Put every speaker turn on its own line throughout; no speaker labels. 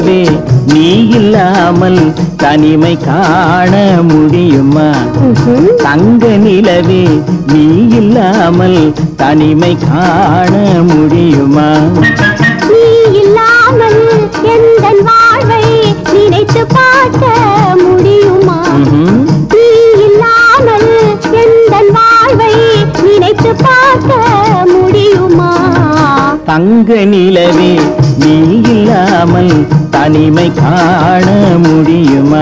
நிலவே நீ இல்லாமல் தனிமை காண முடியுமா? தங்க நிலவே நீ இல்லாமல் தனிமை காண முடியுமா?
நீ இல்லாமல் எந்தன் வாழ்வை நினைத்து பார்க்க முடியுமா? நீ இல்லாமல் எந்தன் வாழ்வை நினைத்து பார்க்க முடியுமா?
தங்க நிலவே நீ இல்லாமல் தனிமை காண முடியுமா?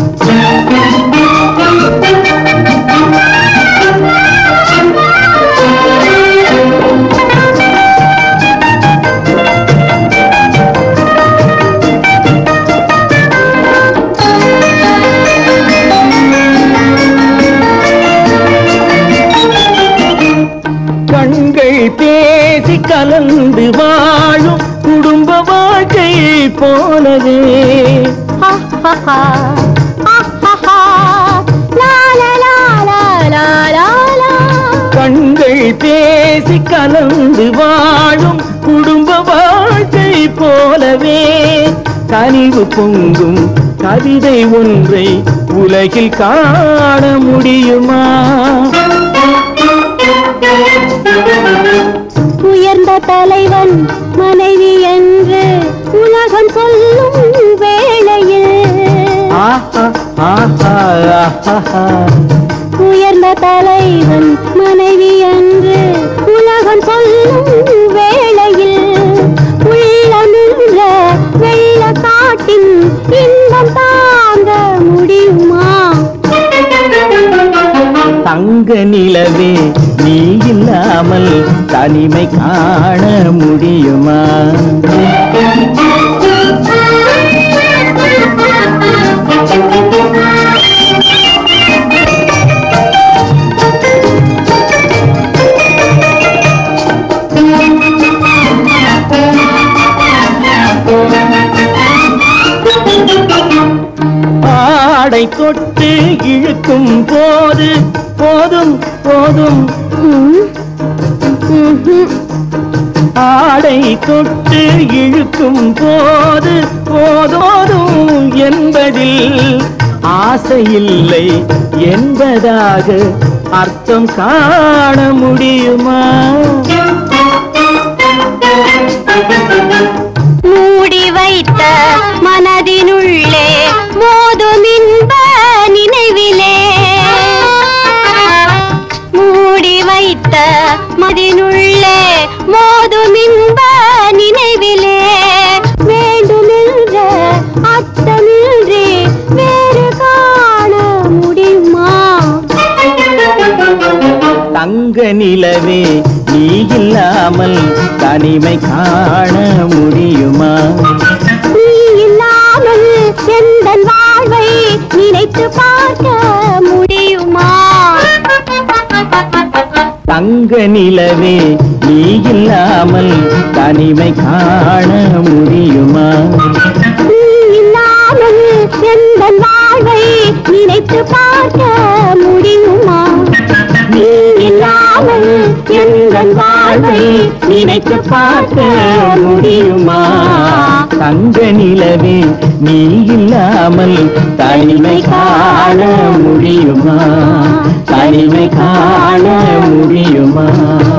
கண்கள் பேசி கலந்து வாழும் குடும்ப வாழ்க்கை போலவே கண்கள் பேசி கலந்து வாழும் குடும்ப வாழ்க்கை போலவே கனிவு பொங்கும் கவிதை ஒன்றை உலகில் காண முடியுமா?
உயர்ந்த தலைவன் மனைவி என்று உலகம் சொல்லும் வேளையில் உயர்ந்த தலைவன் மனைவி என்று உலகம் சொல்லும் வேளையில் உள்ளமிழ்ந்த வெள்ள காட்டின் இன்பம் தாங்க முடியுமா?
தங்க நிலவே நீ இல்லாமல் தனிமை காண முடியுமா? ஆடை தொட்டு இழுக்கும் போது போதும் போதும் ஆடை தொட்டு இழுக்கும் போது போதோதும் என்பதில் ஆசையில்லை என்பதாக அர்த்தம் காண முடியுமா?
மூடி வைத்த மனதினுள்ளே மோதும் இன்ப நினைவிலே மூடி வைத்த மனதினுள்ளே மோதும் இன்ப நினைவிலே வேண்டுமென்ற அர்த்தமின்றி வேறு காண முடியுமா?
தங்க நிலவே நீ இல்லாமல் தனிமை காண முடியுமா?
நீ இல்லாமல் எந்தன் வாழ்வை நினைத்து பார்க்க முடியுமா?
தங்க நிலவே நீ இல்லாமல் தனிமை காண முடியுமா?
நீ இல்லாமல் எந்தன் வாழ்வை நினைத்து பார்க்க முடியுமா? நீ இல்லாமல் எந்தன் வாழ்வை நினைத்து பார்க்க முடியுமா?
தங்க நிலவே நீ இல்லாமல் தனிமை காண முடியுமா? தனிமை காண முடியுமா?